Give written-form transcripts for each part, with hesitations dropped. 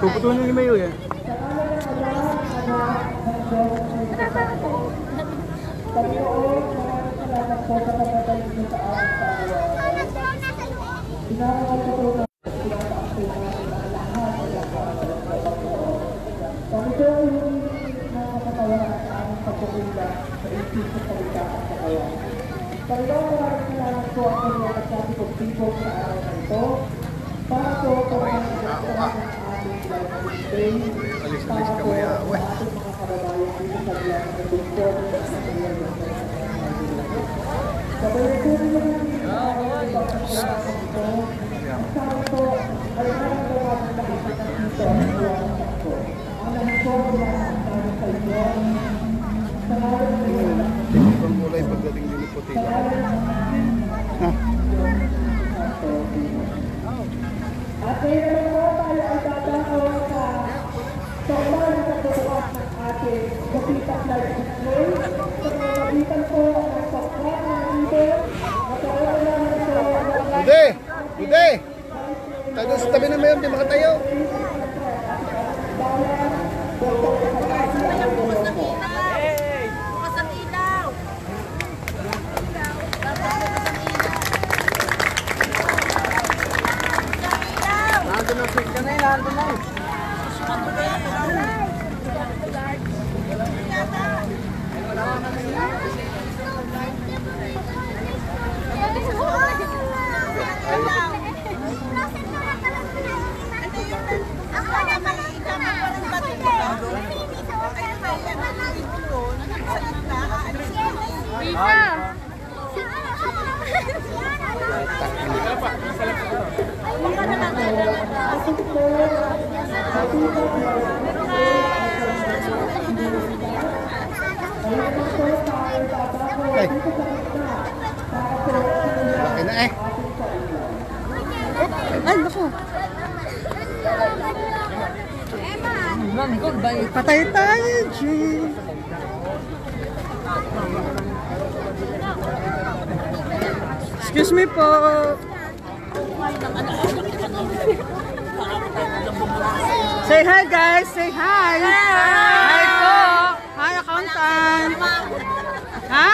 Puputulin ni Mayo yan. Alis-alis ka maya. Ang kulay pagdating din ng puti. At ngayon po tayo ay dadakaw sa sobrang nakatutuwas ng ating Bukitang Life Display. Sa pamamagitan po ng sobrang ng leader, matawag naman sa Bude! Bude! Tayo sa tabi na mayon, di makatayo. Laki na eh. Ay, naku. Patay tayo, G. Excuse me po. Say hi, guys. Say hi. Hi po. Hi, accountant. Ha?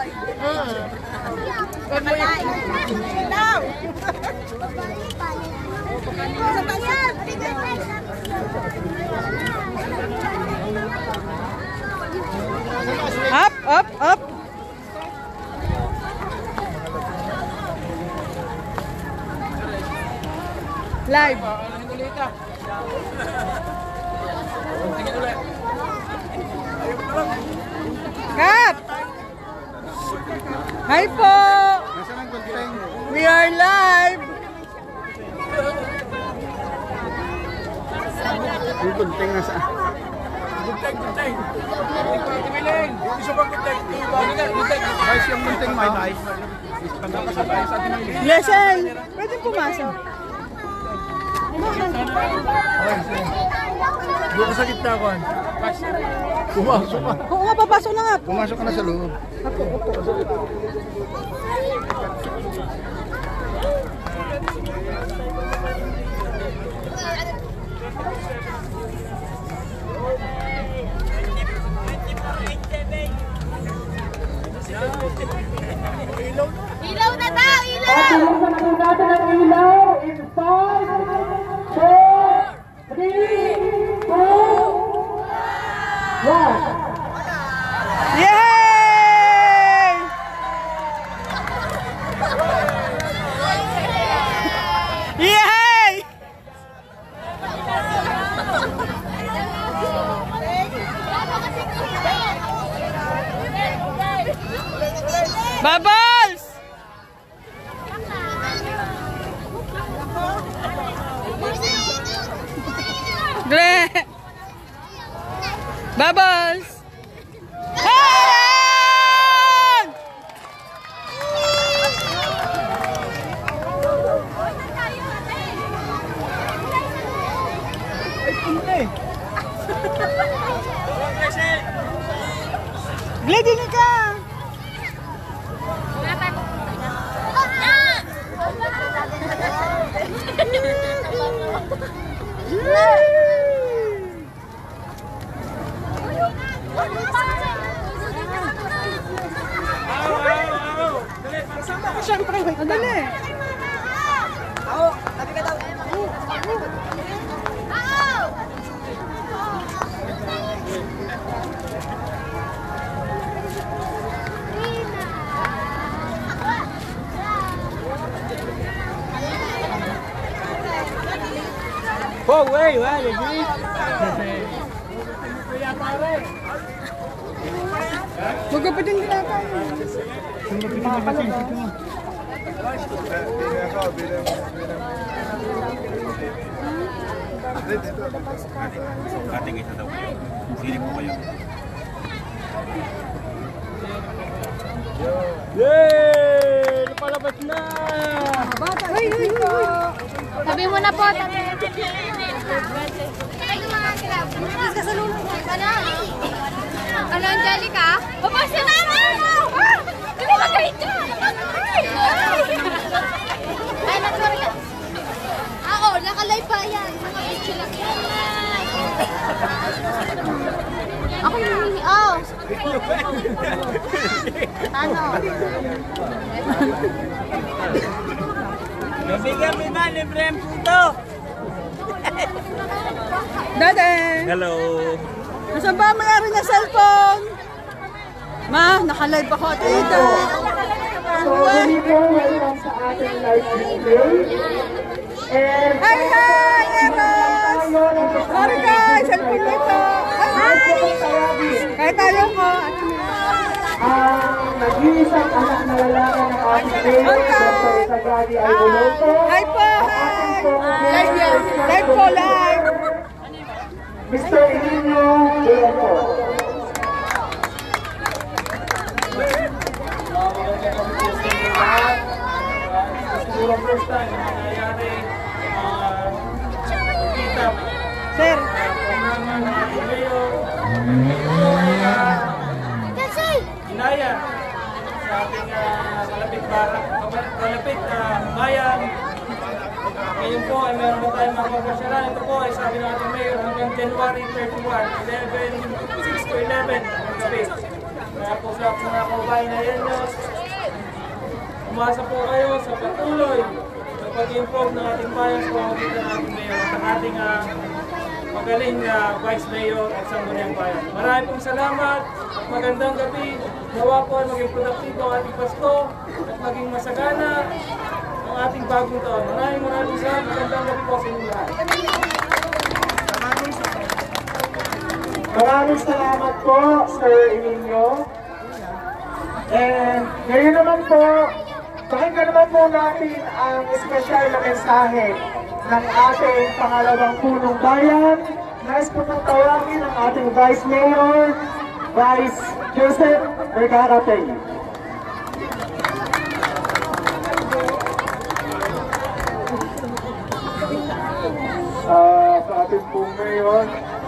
Up, up, up. Live. Kat! Hi po! Nasaan ang gunting? We are live! Yung gunting nasa... Gunteng! Gusto bang gunteng? Guys, yung gunting mo. Lesson! Pwede pumasok. Doon ka sa gitna ko. Pumasok ka. Oo nga, papasok na nga. Pumasok ka na sa loob. Ilaw na daw! Ilaw! At pinagsakin natin ang ilaw in 5, 4, 3, 2, 1. Yay! Yay! Bubbles! Gre! Bubbles! Hey! Gre, dini ka! Oh, siyempre. Madali. Oh, wait, wait, Magapitin din natin. Ating isa daw kayo. Sili po kayo. Yay! Napalabas na! Uy, uy, uy. Tabi mo na po, tabi. Ay, mga kilab. Ano, Angelica? Papasya na ako! Hindi ba kayo dyan? Ay, nag-sorry ka. Ako, nakalive pa yan. Mga picture lang yan. Ako yung mini. Oh! Ano? Nabigyan mo na, libre ang puto! Dade. Hello! Nasaan ba ang mayari na cellphone? Ma, naka-live ako at ito. So, muli po, welcome sa ating live display. And Hi, hi, Eros! Sorry guys, cellphone nito. Hi! Kahit tayo ko. ang nag-iisang anak na lalaki ng ating mayor, Dr. Sagadi Alboloto. Hi po, hi! Live yan. Live po, live. Mr. Emilio Leonto. Siguro first time na nangyayari kita Sir. naman ng ating mayor. Kasi! Inaya sa ating kalapit bayan. Ngayon po ay meron po tayong mapapasyalan. Ito po ay sabi ng ating mayor hanggang January 31, 6 to 11 ang gabi. Kaya po sa mga kababayan na yan nyo, umasa po kayo sa patuloy sa pag-improve ng ating bayan sa pamamagitan ng ating mayor at ang ating magaling na Vice Mayor at Sangguniang Bayan. Maraming pong salamat at magandang gabi. Nawa po ay maging produktibo ang ating Pasko at maging masagana ang ating bagong taon. Maraming salamat. Magandang gabi po sa inyo lahat. Maraming salamat po, Sir Emilio. And ngayon naman po, pakinggan naman po natin ang espesyal na mensahe ng ating pangalawang punong bayan. Nais po pong tawagin ang ating Vice Mayor, Vice Joseph Vergara-Tey. Sa ating pong mayor,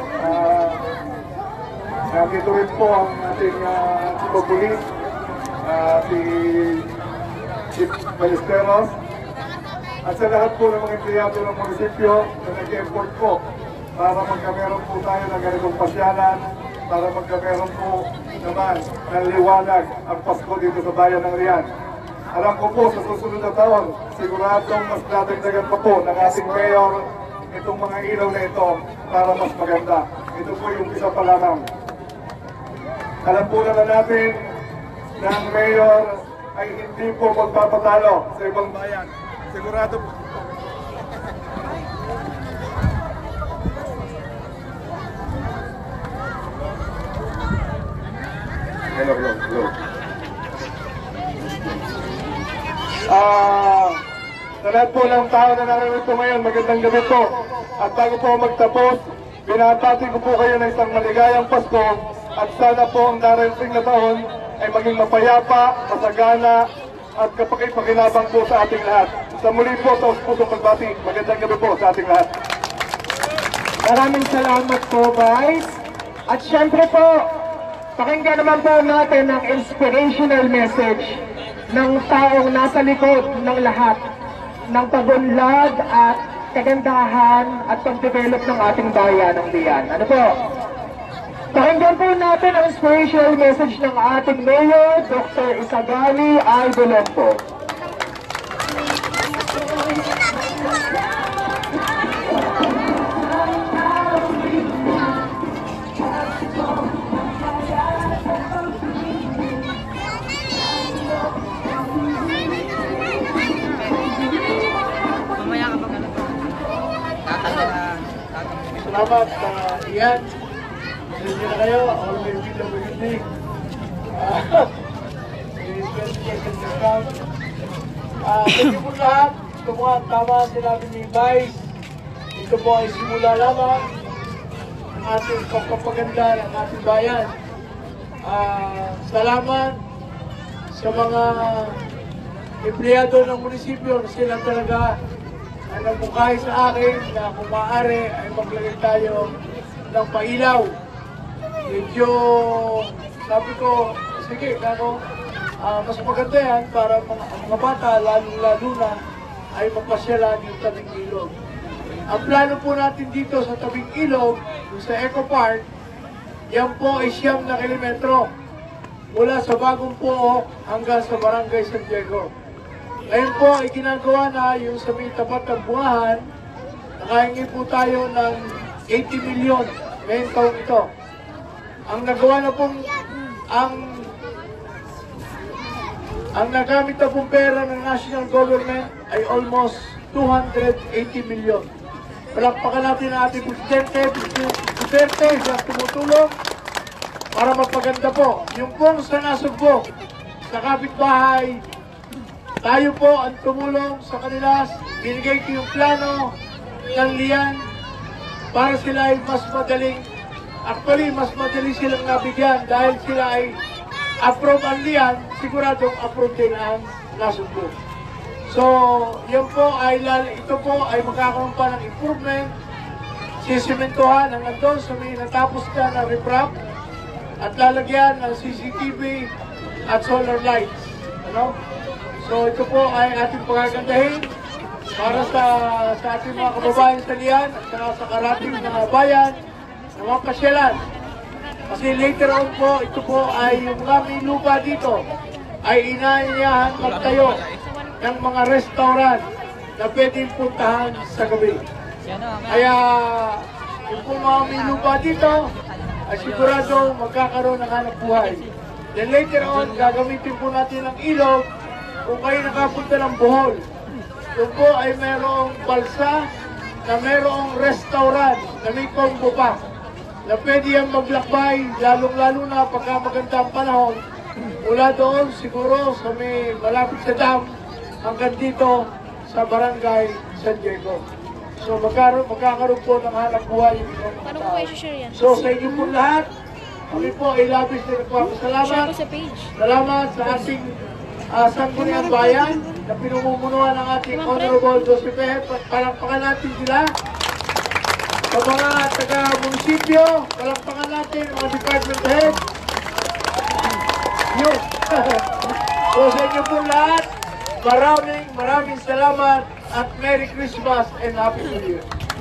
nandito rin po ang ating chief of police, si Chief Ballesteros, at sa lahat po ng mga empleyado ng munisipyo na nag-effort po para magkameron po tayo ng ganitong pasyanan, para magkameron po naman ng liwanag ang Pasko dito sa bayan ng Rian. Alam ko po sa susunod na taon, siguradong mas dadagdagan pa po ng ating mayor itong mga ilaw na ito para mas maganda. Ito po yung isa pa lamang. Alam po naman natin na ang mayor ay hindi po magpapatalo sa ibang bayan. Sigurado po. Hello. Sa lahat po ng tao na naririto ngayon, magandang gabi po. At bago po magtapos, binabati ko po kayo ng isang maligayang Pasko at sana po ang darating na taon ay maging mapayapa, masagana at kapaki-pakinabang po sa ating lahat. Sa muli po, sa pusong pagbati, magandang gabi po sa ating lahat. Maraming salamat po, Vice. At syempre po, pakinggan naman po natin ang inspirational message ng taong nasa likod ng lahat ng pagunlad at kagandahan at pag-develop ng ating bayan ng Rian. Ano po? Pakinggan po natin ang inspirational message ng ating Mayor, Dr. Sagadi Alboloto. Salamat, Ian. Sige na kayo. Always be the beginning. Thank you po lahat. Ito po ang tama sinabi ni Vice. Ito po ay simula lamang ng ating pagpapaganda ng ating bayan. Salamat sa mga empleyado ng munisipyo na sila talaga ang nagmukhay sa akin na kung maaari ay maglagay tayo ng pailaw. Medyo sabi ko, sige, mas maganda yan para mga bata, lalo na, ay mapasyalan yung tabing ilog. Ang plano po natin dito sa tabing ilog, sa Eco Park, yan po ay 9 kilometro mula sa Bagong Pook hanggang sa Barangay San Diego. Ngayon po ay ginagawa na yung sa may tapat ng Buahan. Nakahingi po tayo ng 80 milyon ngayong taong ito. Ang nagawa na pong ang nagamit na pong pera ng national government ay almost 280 milyon. Palakpakan natin ang ating Presidente Duterte sa tumutulong para mapaganda po. Yung pong sa nasugbo, sa kapitbahay, tayo po ang tumulong sa kanila. Binigay ko yung plano ng Lian para sila ay mas madaling, actually mas madali silang nabigyan dahil sila ay approve ang Lian, siguradong approve din ang nasugbo. So, yun po ay, ito po ay magkakaroon pa ng improvement. Sisimentohan ang nandun sa may natapos na na riprap at lalagyan ng CCTV at solar lights. Ano? So, ito po ay ating pagagandahin para sa ating mga kababayan sa Lian at sa karating mga bayan na mga pasyalan. Kasi later on po, ito po ay yung aming lupa dito ay inaayahan magtayo ng mga restaurant na pwedeng puntahan sa gabi. Kaya yung po mga may lupa dito ay sigurado magkakaroon ng hanap buhay. Then later on, gagamitin po natin ang ilog kung kayo nakapunta ng Bohol. Yung po ay merong balsa na merong restaurant na may combo pa na pwede yan maglakbay, lalong-lalo na pagka maganda ang panahon. Mula doon siguro sa may malapit sa dam hanggang dito sa Barangay San Diego. So magkakaroon po ng hanap buhay. Paano po kayo share yan? So sa inyo po lahat, kami po ay labis na nagpapasalamat. Share ko sa page. Salamat sa ating Sangguniang Bayan na pinumumunuan ng ating Honorable Joseph. Palakpakan natin sila. Sa mga taga-munisipyo, palakpakan natin mga department head. Yun. So sa inyo po lahat, maraming salamat at Merry Christmas and Happy New Year.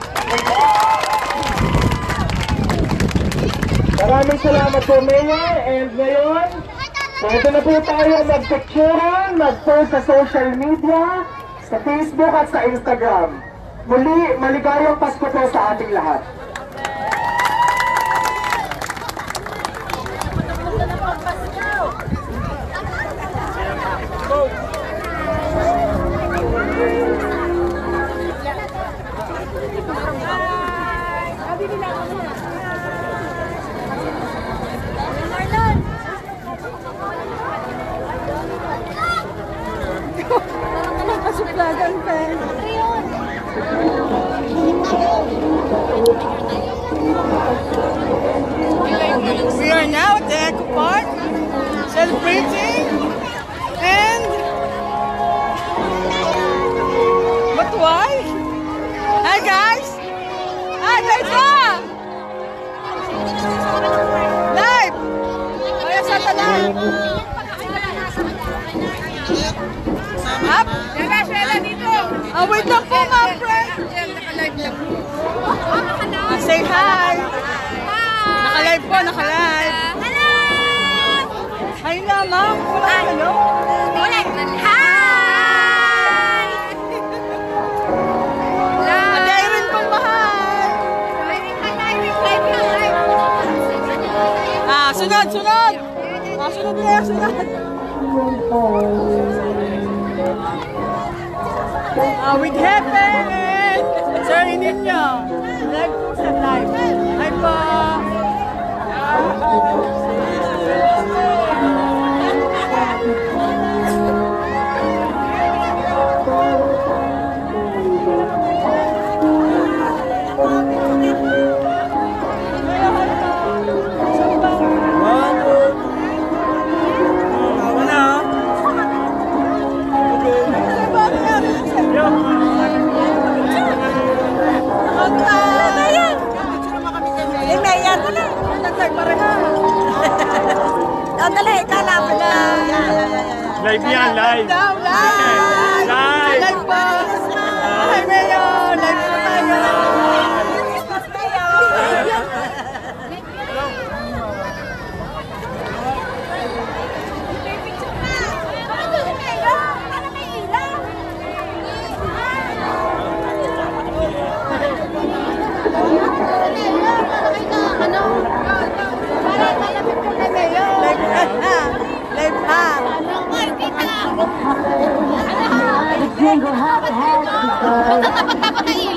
Maraming salamat po, Mayor. And ngayon, pwede na po tayo mag-picturean, mag-post sa social media, sa Facebook at sa Instagram. Muli, maligayang Pasko po sa ating lahat. Kasuplagan pa. We are now at the Eco Park celebrating and but why? Hi guys! Hi live ba? Live! Kaya sa talan! Up! Shela dito! Wait lang po mga friend! Naka-live lang po. Say hi! Naka-live po, naka-live! Hello! Hi na ma'am! Hello! Ulit! Hi! Ate Irene pong mahal! Sunod! Sunod! Sunod na yan! Sunod! With heaven! Sir Ninyo! Live po sa live. Hi po. Dali, kalapit na. Live yan, live. Live! Live po! Hi, Mayor! Live po tayo! Live ha! Ano ha? Ano ha? Dapat